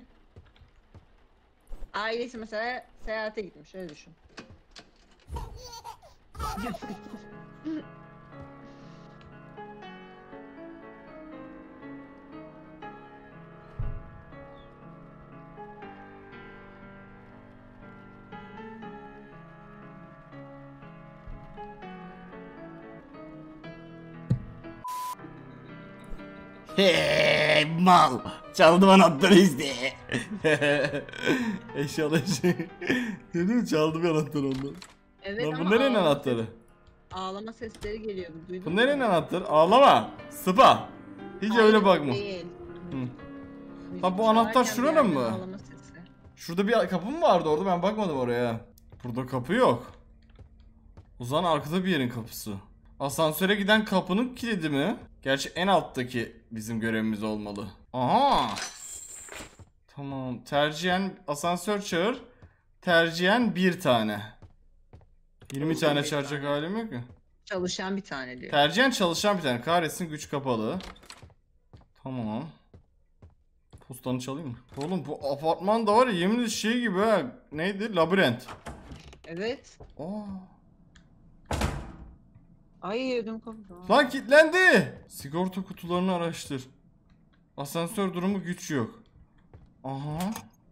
Ailesi mesela seyahate gitmiş öyle düşün. Hey mal. Çaldım anahtarı işte. Eşyalı şey. Değil mi? Çaldım anahtarı ondan. Evet Lan ama bu nerenin ağlama anahtarı? ses- Ağlama sesleri geliyor. Duydun Bu mu? nerenin anahtarı? Ağlama. Sıpa. Hiç Hayır, öyle bakma. Değil. Hı. Müzik Lan bu anahtar çalarken bir şuranın yerden mı? ağlama sesi. Şurada bir kapı mı vardı orada? Ben bakmadım oraya. Burada kapı yok. O zaman arkada bir yerin kapısı. Asansöre giden kapının kilidi mi? Gerçi en alttaki bizim görevimiz olmalı. Aha. Tamam. Tercihen asansör çağır. Tercihen bir tane. 20 tane bir çağıracak tane. halim yok ki. Çalışan bir tane diyor. Tercihen çalışan bir tane. Kahretsin güç kapalı. Tamam. Postanı çalayım mı? Oğlum bu apartman da var ya yemin ederim şey gibi ha. Neydi? Labirent. Evet. Aa. Ay ödüm koptu. Lan kilitlendi. Sigorta kutularını araştır. Asansör durumu güç yok. Aha.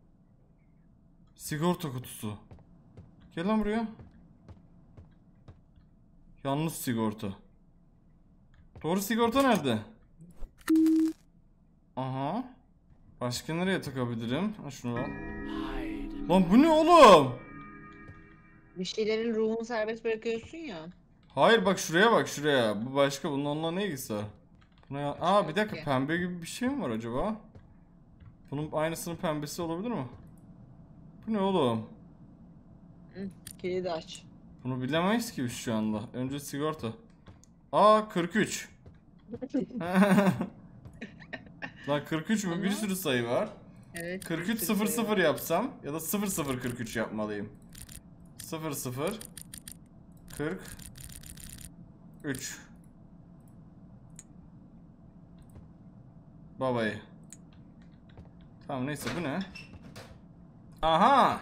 Sigorta kutusu. Gel lan buraya. Yalnız sigorta. Doğru sigorta nerede? Aha. Başka nereye takabilirim? Ha şunu al. Lan bu ne oğlum? Bir şeylerin ruhunu serbest bırakıyorsun ya. Hayır bak şuraya bak şuraya. Bu başka, bunun onunla ne ilgisi var? Buna ya... Aa bir dakika, Okey. pembe gibi bir şey mi var acaba? Bunun aynısının pembesi olabilir mi? Bu ne oğlum? Kilidi aç. Bunu bilemeyiz ki biz şu anda. Önce sigorta. Aa 43. Lan 43 mü? Bir sürü sayı var. Evet. 43 00 yapsam ya da 0043 yapmalıyım. 00 43 Babayı. Tamam neyse, bu ne? Aha!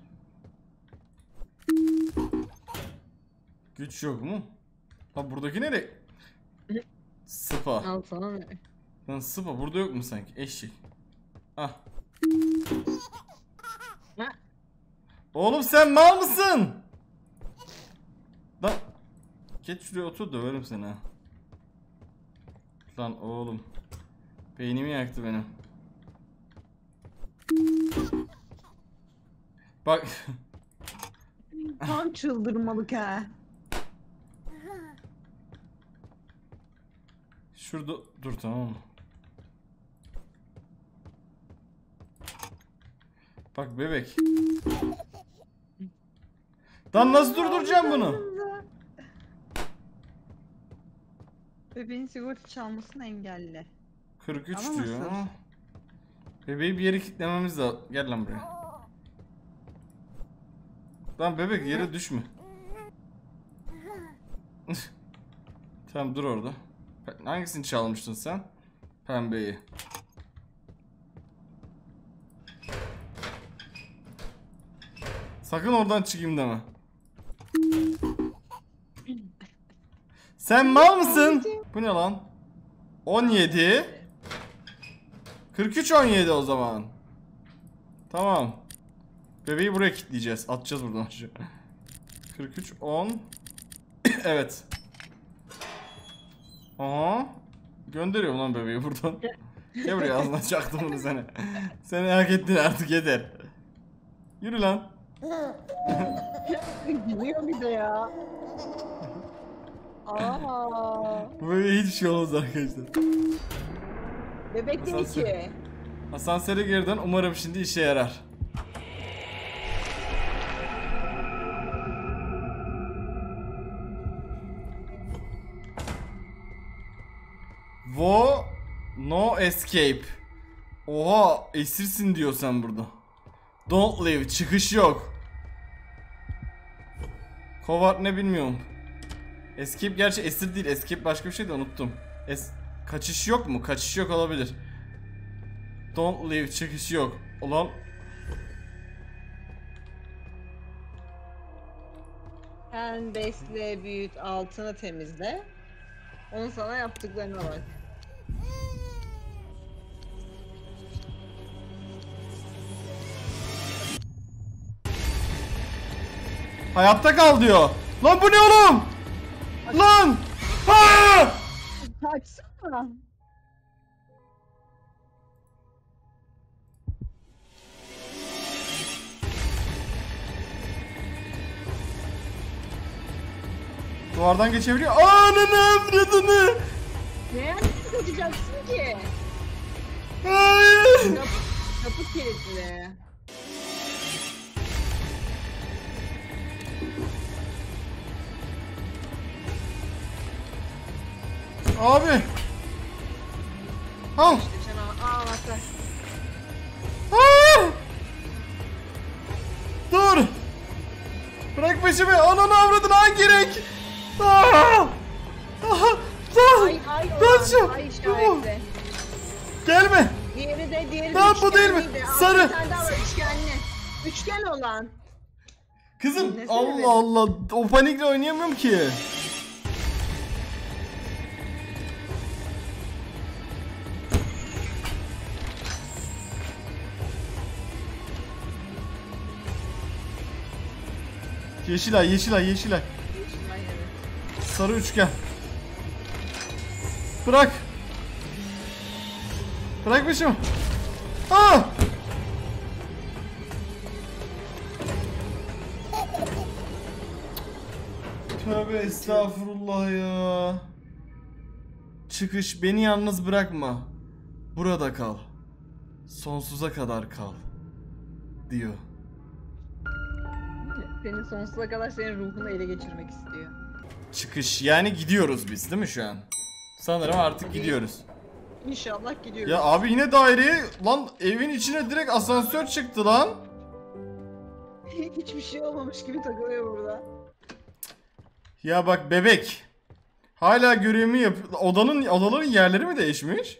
Güç yok mu? Ha buradaki nereye? Sıpa. Al sana ne? Lan sıpa burada yok mu sanki? Eşek. Ah. Ha? Oğlum sen mal mısın? Lan. Geç şuraya otur, döverim seni ha. Lan oğlum. Beynimi yaktı benim. Bak. Tam çıldırmalık ha. Şurada dur, tamam mı? Bak bebek. Lan nasıl durduracağım bunu? Bebeğin sigorta çalmasını engelle. 43 Ama diyor. nasıl? Bebeği bir yere kilitlememiz lazım. Gel lan buraya. Lan bebek yere düşme. Tamam dur orada. Hangisini çalmıştın sen? Pembeyi. Sakın oradan çıkayım deme. Sen mal mısın? Bu ne lan? 17 43 17 o zaman. Tamam. Bebeği buraya kilitleyeceğiz. Atacağız buradan aşağı. 43 10 Evet. Aha. Gönderiyorum lan bebeği buradan. Gel buraya, ağzına çaktım bunu seni. Seni hak ettin artık, yeter. Yürü lan. Gülüyor bir de ya. Aa. Bu bebeğe hiçbir şey olmaz arkadaşlar. Bebek değil ki. Asansöre girden, umarım şimdi işe yarar. Wo no escape. Oha, esirsin diyor sen burada. Don't leave, çıkış yok. Covard ne bilmiyorum. Escape gerçi esir değil, escape başka bir şey de unuttum. Kaçış yok mu? Kaçış yok olabilir. Don't leave, çıkış yok. Ulan. Sen besle, büyüt, altını temizle. Onun sana yaptıklarına bak. Hayatta kal diyor. Lan bu ne oğlum? Lan! Ha! Kaçsana. Duvardan geçebiliyor. Ananı avradını. Neye kaçacaksın ki? Hayır. Kapı kilitli. Abi. Al. Sen anahtar. Aa! Dur. Bırak peşimi. Ananı avradını, hangi renk? Aa! Dur. Ay Dur şu. olan, ay işaretli. Gelme. Diğeri de Lan bu değil mi? üçgenliydi. Sarı. Bir tane daha var, üçgenli. Üçgen olan. Kızım Dinlesene Allah beni. Allah o panikle oynayamıyorum ki. Yeşilay, Yeşilay, Yeşilay. Yeşilay, evet. Sarı üçgen. Bırak. Bırak başımı. Aa! Tövbe estağfurullah ya. Çıkış, beni yalnız bırakma. Burada kal. Sonsuza kadar kal. Diyor. Senin sonsuza kadar senin ruhunu ele geçirmek istiyor. Çıkış, yani gidiyoruz biz değil mi şu an? Sanırım artık gidiyoruz. İnşallah gidiyoruz. Ya abi yine daireye lan, evin içine direkt asansör çıktı lan. Hiçbir şey olmamış gibi takılıyor burada. Ya bak bebek. Hala görevimi yap. Odaların yerleri mi değişmiş?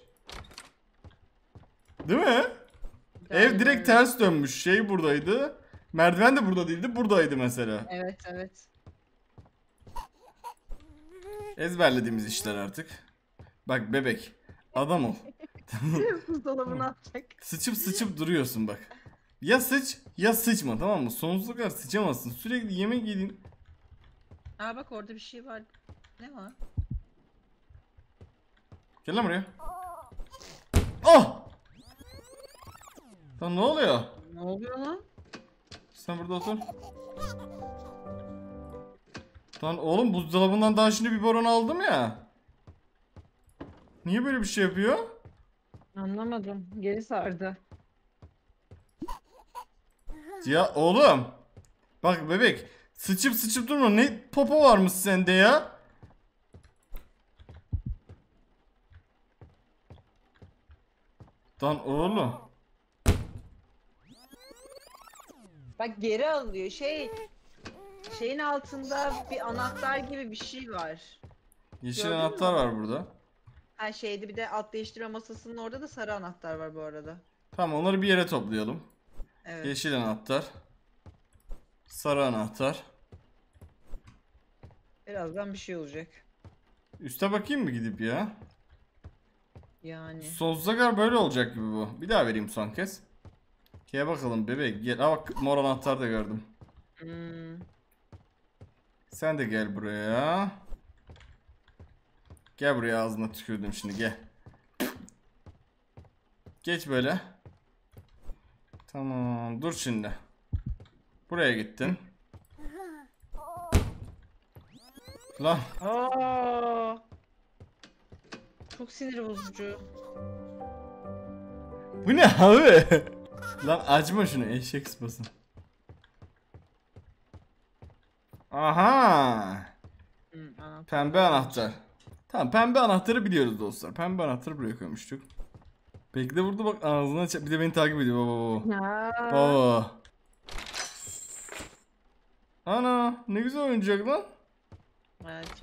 Değil mi? Ev direkt ters dönmüş. Şey buradaydı. Merdiven de burada değildi. Buradaydı mesela. Evet evet. Ezberlediğimiz işler artık. Bak bebek. Adam ol. Buzdolabına atacak. Sıçıp sıçıp duruyorsun bak. Ya sıç ya sıçma, tamam mı? Sonsuza kadar sıçamazsın. Sürekli yemek yedin. Aa bak orada bir şey var. Ne var? Gel lan buraya. Ah! Lan ne oluyor? Ne oluyor lan? Sen burada otur. Lan oğlum buzdolabından daha şimdi biberon aldım ya. Niye böyle bir şey yapıyor? Anlamadım. Geri sardı. Ya oğlum. Bak bebek. Sıçıp sıçıp durma. Ne popo varmış sende ya? Lan oğlum. Bak geri alıyor. Şeyin altında bir anahtar gibi bir şey var. Yeşil Gördün anahtar mü? var burada. Ha şeydi, bir de alt değiştirme masasının orada da sarı anahtar var bu arada. Tamam, onları bir yere toplayalım. Evet. Yeşil anahtar. Sarı anahtar. Birazdan bir şey olacak. Üste bakayım mı gidip ya? Yani. Sonsuza kadar böyle olacak gibi bu. Bir daha vereyim son kez. Gel bakalım bebek gel. Aa bak mor anahtar da gördüm. Sen de gel buraya. Gel buraya, ağzına tükürdüm şimdi, gel. Geç böyle. Tamam dur şimdi. Buraya gittin. Lan Aa! Çok sinir bozucu. bu ne abi? Lan açma şunu, eşek sıpasın. Aha. Anahtar. Pembe anahtar. Tamam, pembe anahtarı biliyoruz dostlar. Pembe anahtarı buraya koymuştuk. Bekle burada bak, ağzına bir de beni takip ediyor baba. Ha. Baba. Ana ne güzel oyuncak lan. Evet.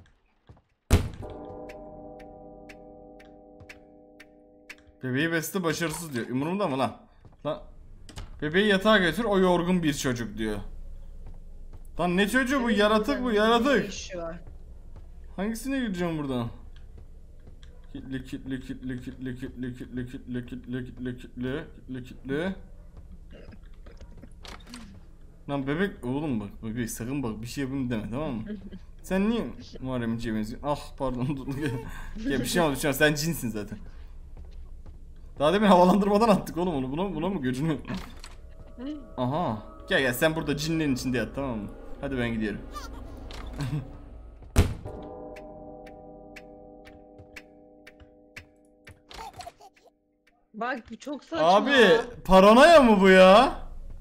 Bebeği besle başarısız diyor. Umurumda mı lan? Lan. Bebeği yatağa götür, o yorgun bir çocuk diyor. Lan ne çocuğu bu? Yaratık bu, Ne yaratık. işi var? Hangisine gireceğim buradan? Kitle kitle kitle kitle kitle kitle kitle kitle kitle kitle kitle kitle. Lan bebek oğlum, bak bebek sakın bak bir şey yapayım deme, tamam mı? Sen niye Muharrem İnce'ye benziyorsun? Ah pardon dur. Ya bir şey olmadı şu an, sen cinsin zaten. Daha demin havalandırmadan attık oğlum onu, buna mı göcünü? Aha. Gel gel sen burada cinlerin içinde yat, tamam mı? Hadi ben gidiyorum. Bak bu çok saçma. Abi paranoya mı bu ya?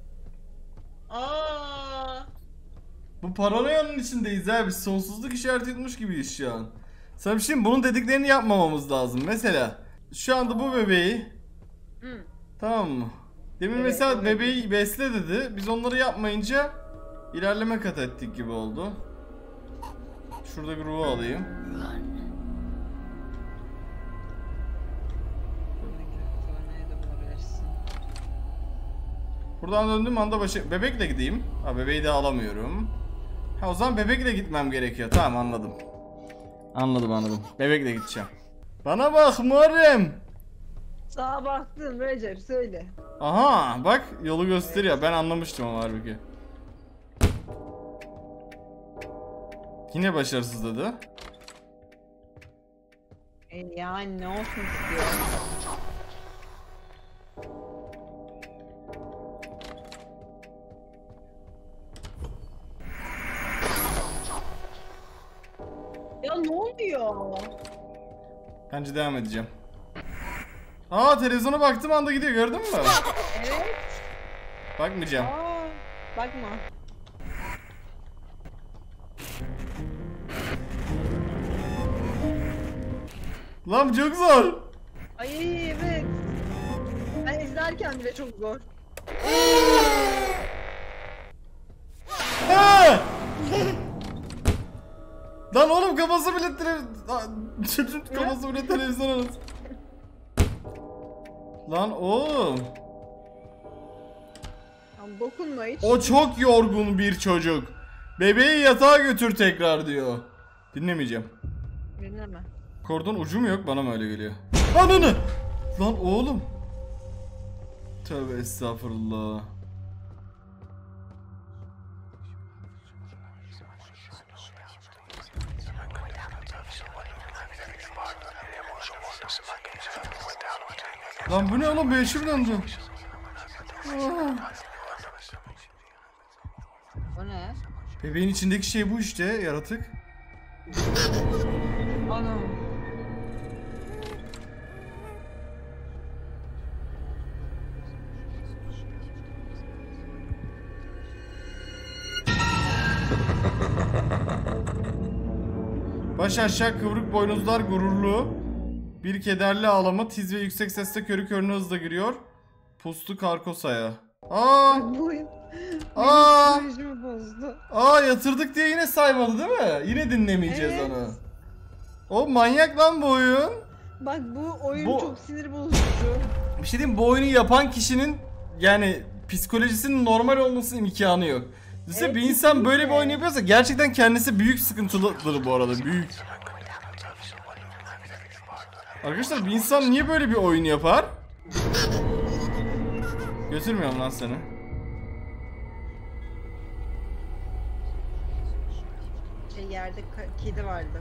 Aa! Bu paranoyanın içindeyiz abi. Sonsuzluk işareti yutmuş gibiyiz şu an. Sana bir şey diyeyim, bunun dediklerini yapmamamız lazım. Mesela şu anda bu bebeği tamam mı? Demin Evet, mesela evet. bebeği besle dedi. Biz onları yapmayınca ilerleme kat ettik gibi oldu. Şurada bir ruhu alayım. Buradan döndüğüm anda bebekle gideyim. Ha, bebeği de alamıyorum. Ha, o zaman bebekle gitmem gerekiyor. Tamam, anladım. Anladım. Bebekle gideceğim. Bana bak Muharrem. Sağa baktın Recep, söyle. Aha, bak yolu gösteriyor. Ben anlamıştım ama halbuki. Yine başarısız dedi. Yani ne olsun istiyor? Ya ne oluyor? Bence devam edeceğim. Aa, televizyona baktığım anda gidiyor, gördün mü? Evet. Bakmayacağım. Aa, bakma. Lan bu çok zor. Ay evet. Ben izlerken bile çok zor. Ha! Lan oğlum, kafası bile televizyon arası. Lan oğlum. Ama dokunma hiç. O çok yorgun bir çocuk. Bebeği yatağa götür tekrar diyor. Dinlemeyeceğim. Dinleme. Kordon ucu mu yok, bana mı öyle geliyor? Ananı! Lan oğlum. Tövbe estağfurullah. Lan bu ne oğlum, beşim döndü. O ne? Bebeğin içindeki şey bu işte, yaratık. Anam. Baş aşağı kıvrık boynuzlar gururlu. Bir kederli ağlama, tiz ve yüksek sesle körü körüne hızla giriyor. Puslu Karkosa'ya. Bu oyun psikolojimi bozdu. Yatırdık diye yine saymadı değil mi? Yine dinlemeyeceğiz Evet. onu. O manyak lan bu oyun. Bak bu oyun Bu- çok sinir bozucu. Bir şey diyeyim, bu oyunu yapan kişinin yani psikolojisinin normal olmasının imkanı yok. Düşünsene, Evet, bir insan böyle bir kesinlikle. oyun yapıyorsa gerçekten kendisi büyük sıkıntılıdır bu arada, büyük. Arkadaşlar, bir insan niye böyle bir oyun yapar? Götürmüyorum lan seni. Yerde kedi vardı.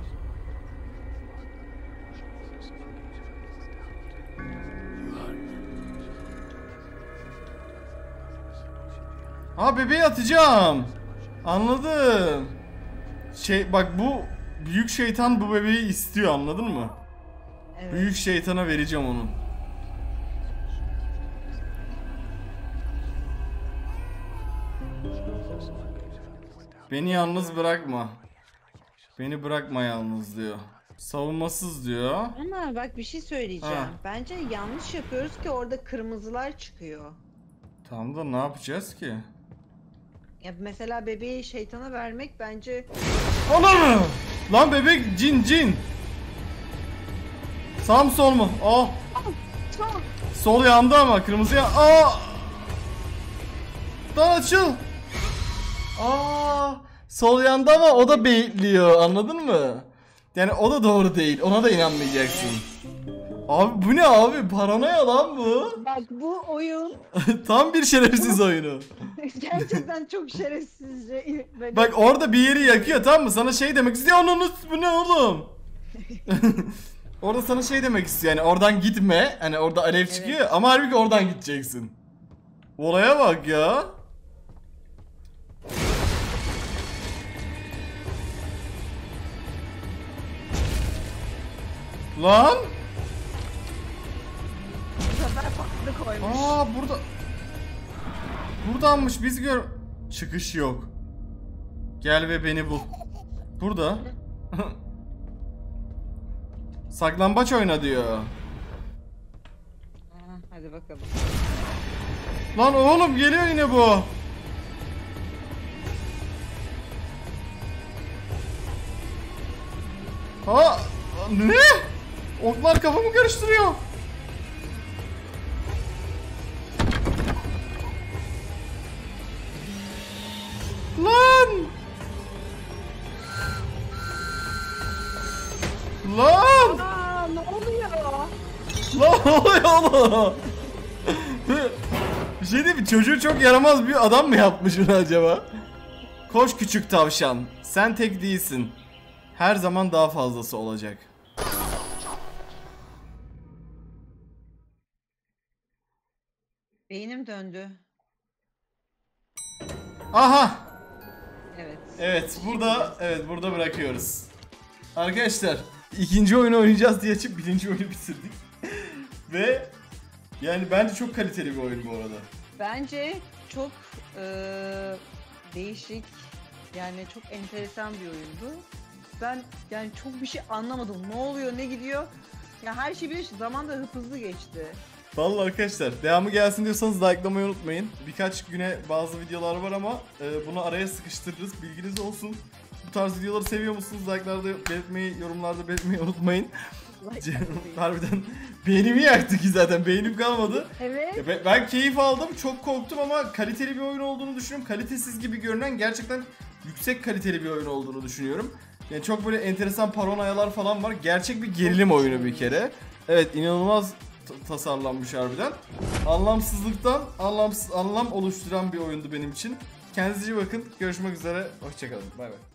Bebeği atacağım. Anladım. Bak, bu büyük şeytan bu bebeği istiyor, anladın mı? Evet. Büyük şeytana vereceğim onu. Beni yalnız bırakma. Beni bırakma yalnız diyor. Savunmasız diyor. Ama bak bir şey söyleyeceğim. Ha. Bence yanlış yapıyoruz ki orada kırmızılar çıkıyor. Tamam da ne yapacağız ki? Ya mesela bebeği şeytana vermek bence... Ana! Lan bebek cin. Sağ mı sol mu? Sol yandı ama kırmızı yan... Lan açıl! Sol yandı ama o da beyitliyor, anladın mı? Yani o da doğru değil, ona da inanmayacaksın. Abi bu ne abi? Paranoya lan bu. Bak bu oyun Tam bir şerefsiz oyunu. gerçekten çok şerefsizce. Bak orada bir yeri yakıyor, tamam mı? Sana şey demek istiyor. Bu ne oğlum? Orada sana şey demek istiyor, yani oradan gitme. Hani orada alev çıkıyor ama halbuki oradan gideceksin. Olaya bak ya. Lan. Bu sefer farklı koymuş. Burada. Buradanmış, biz gör. Çıkış yok. Gel ve beni bul. Burada. Saklambaç oyna diyor. Hadi bakalım. Lan oğlum, geliyor yine bu. Ne? Oklar kafamı karıştırıyor. Lan! Aa, ne oluyor? Lan ne oluyor oğlum? Bir şey değil mi? Çocuğu çok yaramaz bir adam mı yapmış bunu acaba? Koş küçük tavşan. Sen tek değilsin. Her zaman daha fazlası olacak. Beynim döndü. Aha! Evet. Evet burada bırakıyoruz. Arkadaşlar ikinci oyunu oynayacağız diye açıp birinci oyunu bitirdik. Ve yani bence çok kaliteli bir oyun bu arada. Bence çok değişik, yani çok enteresan bir oyundu. Ben yani çok bir şey anlamadım. Ne oluyor, ne gidiyor? Ya her şey bir zaman da hızlı geçti. Vallahi arkadaşlar devamı gelsin diyorsanız likelamayı unutmayın. Birkaç güne bazı videolar var ama bunu araya sıkıştırırız. Bilginiz olsun. Bu tarz videoları seviyor musunuz? Like'larda belirtmeyi, yorumlarda belirtmeyi unutmayın. Harbiden beynimi yaktı ki zaten. Beynim kalmadı. Evet. Ben keyif aldım. Çok korktum ama kaliteli bir oyun olduğunu düşünüyorum. Kalitesiz gibi görünen gerçekten yüksek kaliteli bir oyun olduğunu düşünüyorum. Yani çok böyle enteresan paranoyalar falan var. Gerçek bir gerilim oyunu bir kere. Evet, inanılmaz tasarlanmış harbiden. Anlamsızlıktan anlam oluşturan bir oyundu benim için. Kendinize iyi bakın. Görüşmek üzere. Hoşçakalın. Bay bay.